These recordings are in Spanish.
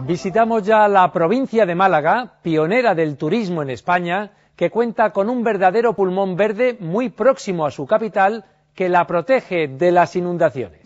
Visitamos ya la provincia de Málaga, pionera del turismo en España, que cuenta con un verdadero pulmón verde muy próximo a su capital, que la protege de las inundaciones.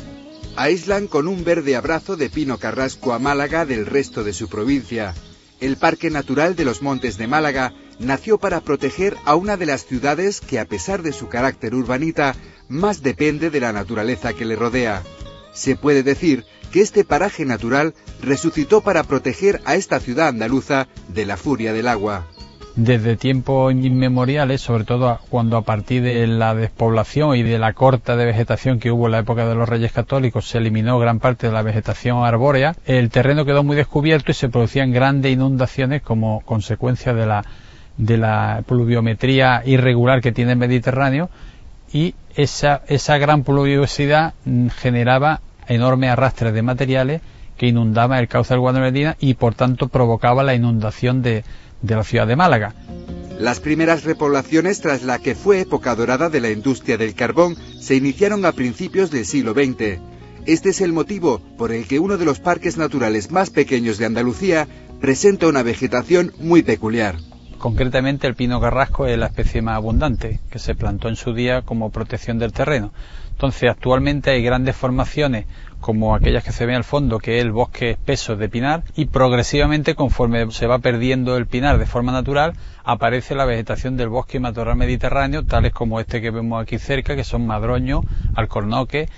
Aíslan con un verde abrazo de pino carrasco a Málaga del resto de su provincia. El Parque Natural de los Montes de Málaga nació para proteger a una de las ciudades que, a pesar de su carácter urbanita, más depende de la naturaleza que le rodea. Se puede decir que este paraje natural resucitó para proteger a esta ciudad andaluza de la furia del agua. Desde tiempos inmemoriales, sobre todo cuando a partir de la despoblación y de la corta de vegetación que hubo en la época de los Reyes Católicos, se eliminó gran parte de la vegetación arbórea, el terreno quedó muy descubierto y se producían grandes inundaciones como consecuencia de la pluviometría irregular que tiene el Mediterráneo, y esa gran pluviosidad generaba enormes arrastres de materiales que inundaban el cauce del Guadalmedina y por tanto provocaba la inundación de la ciudad de Málaga. Las primeras repoblaciones, tras la que fue época dorada de la industria del carbón, se iniciaron a principios del siglo XX. Este es el motivo por el que uno de los parques naturales más pequeños de Andalucía presenta una vegetación muy peculiar. Concretamente el pino carrasco es la especie más abundante, que se plantó en su día como protección del terreno. Entonces actualmente hay grandes formaciones como aquellas que se ven al fondo, que es el bosque espeso de pinar, y progresivamente, conforme se va perdiendo el pinar de forma natural, aparece la vegetación del bosque y matorral mediterráneo, tales como este que vemos aquí cerca, que son madroños, alcornoques,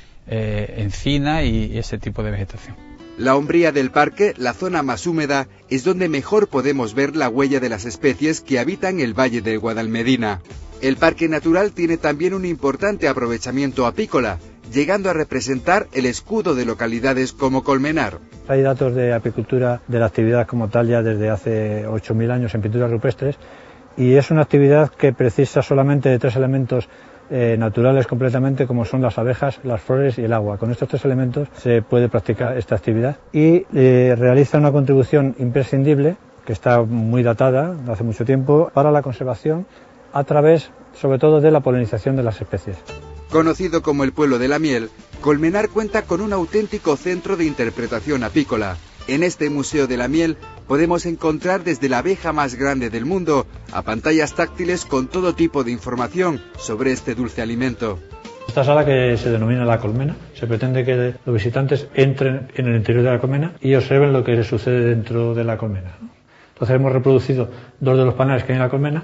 encina y ese tipo de vegetación. La umbría del parque, la zona más húmeda, es donde mejor podemos ver la huella de las especies que habitan el valle del Guadalmedina. El parque natural tiene también un importante aprovechamiento apícola, llegando a representar el escudo de localidades como Colmenar. Hay datos de apicultura de la actividad como tal ya desde hace 8.000 años en pinturas rupestres, y es una actividad que precisa solamente de tres elementos naturales completamente, como son las abejas, las flores y el agua. Con estos tres elementos se puede practicar esta actividad y realiza una contribución imprescindible, que está muy datada, de hace mucho tiempo, para la conservación a través, sobre todo, de la polinización de las especies. Conocido como el pueblo de la miel, Colmenar cuenta con un auténtico centro de interpretación apícola. En este Museo de la Miel podemos encontrar desde la abeja más grande del mundo a pantallas táctiles con todo tipo de información sobre este dulce alimento. Esta sala, que se denomina la colmena, se pretende que los visitantes entren en el interior de la colmena y observen lo que sucede dentro de la colmena. Entonces hemos reproducido dos de los paneles que hay en la colmena,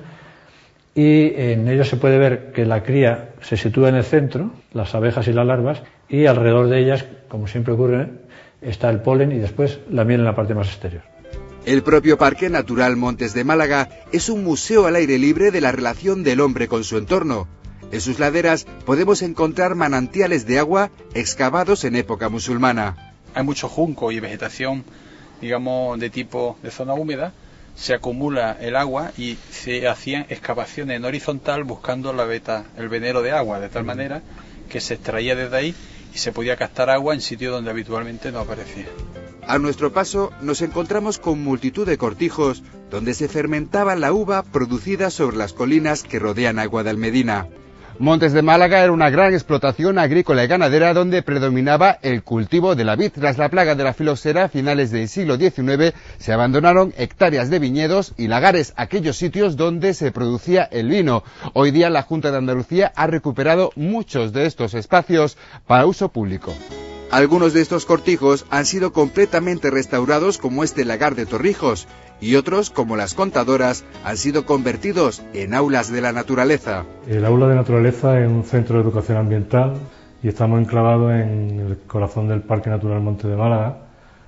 y en ellos se puede ver que la cría se sitúa en el centro, las abejas y las larvas, y alrededor de ellas, como siempre ocurre, está el polen y después la miel en la parte más exterior. El propio Parque Natural Montes de Málaga es un museo al aire libre de la relación del hombre con su entorno. En sus laderas podemos encontrar manantiales de agua excavados en época musulmana. Hay mucho junco y vegetación, digamos, de tipo de zona húmeda. Se acumula el agua y se hacían excavaciones en horizontal buscando el venero de agua, de tal manera que se extraía desde ahí y se podía captar agua en sitios donde habitualmente no aparecía. A nuestro paso nos encontramos con multitud de cortijos donde se fermentaba la uva producida sobre las colinas que rodean a Guadalmedina. Montes de Málaga era una gran explotación agrícola y ganadera donde predominaba el cultivo de la vid. Tras la plaga de la filoxera a finales del siglo XIX se abandonaron hectáreas de viñedos y lagares, aquellos sitios donde se producía el vino. Hoy día la Junta de Andalucía ha recuperado muchos de estos espacios para uso público. Algunos de estos cortijos han sido completamente restaurados, como este lagar de Torrijos, y otros, como las Contadoras, han sido convertidos en aulas de la naturaleza. El aula de naturaleza es un centro de educación ambiental y estamos enclavados en el corazón del Parque Natural Montes de Málaga.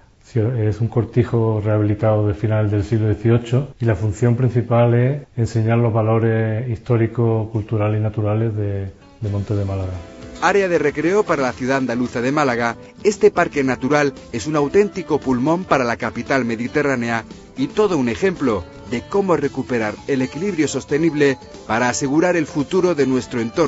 Es un cortijo rehabilitado de finales del siglo XVIII y la función principal es enseñar los valores históricos, culturales y naturales de Montes de Málaga. Área de recreo para la ciudad andaluza de Málaga, este parque natural es un auténtico pulmón para la capital mediterránea y todo un ejemplo de cómo recuperar el equilibrio sostenible para asegurar el futuro de nuestro entorno.